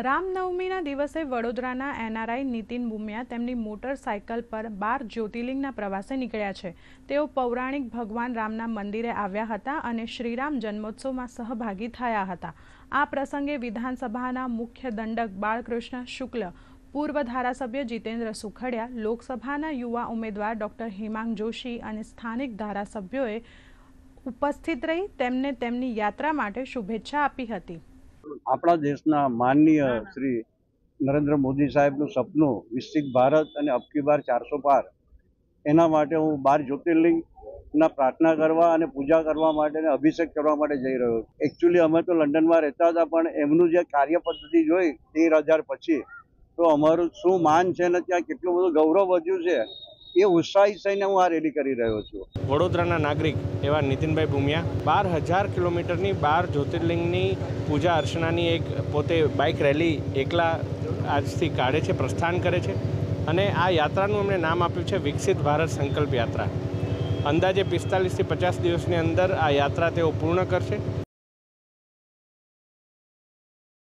રામનવમીના દિવસે વડોદરાના એનઆરઆઈ નીતિન બુમિયા તેમની મોટરસાયકલ પર 12 જ્યોતિર્લિંગના પ્રવાસે નીકળ્યા છે। તેઓ પૌરાણિક ભગવાન રામના મંદિરે આવ્યા હતા અને શ્રીરામ જન્મોત્સવમાં સહભાગી થયા હતા। આ પ્રસંગે વિધાનસભાના મુખ્ય દંડક બાળકૃષ્ણ શુક્લ, પૂર્વ ધારાસભ્ય જીતેન્દ્ર સુખડિયા, લોકસભાના યુવા ઉમેદવાર ડોક્ટર હિમાંગ જોશી અને સ્થાનિક ધારાસભ્યોએ ઉપસ્થિત રહી તેમને તેમની યાત્રા માટે શુભેચ્છા આપી હતી। આપણા દેશના માનનીય શ્રી નરેન્દ્ર મોદી સાહેબનું સપનું વિકસિત ભારત અને અબકી બાર 400 પાર, એના માટે હું 12 જ્યોતિર્લિંગના પ્રાર્થના કરવા અને પૂજા કરવા માટે અને અભિષેક કરવા માટે જઈ રહ્યો છું। એકચ્યુઅલી અમે તો લંડનમાં રહેતા હતા, પણ એમનું જે કાર્ય પદ્ધતિ જોઈ 13,000 પછી તો અમારું શું માન છે ને ત્યાં કેટલું બધું ગૌરવ વધ્યું છે, એ ઉત્સાહિત થઈને હું આ રેલી કરી રહ્યો છું। વડોદરાના નાગરિક એવા નીતિનભાઈ બુમિયા 12,000 કિલોમીટરની 12 જ્યોતિર્લિંગની પૂજા અર્ચનાની એક પોતે બાઇક રેલી એકલા આજથી કાઢે છે, પ્રસ્થાન કરે છે અને આ યાત્રાનું એમણે નામ આપ્યું છે વિકસિત ભારત સંકલ્પ યાત્રા। અંદાજે 45 થી 50 દિવસની અંદર આ યાત્રા તેઓ પૂર્ણ કરશે।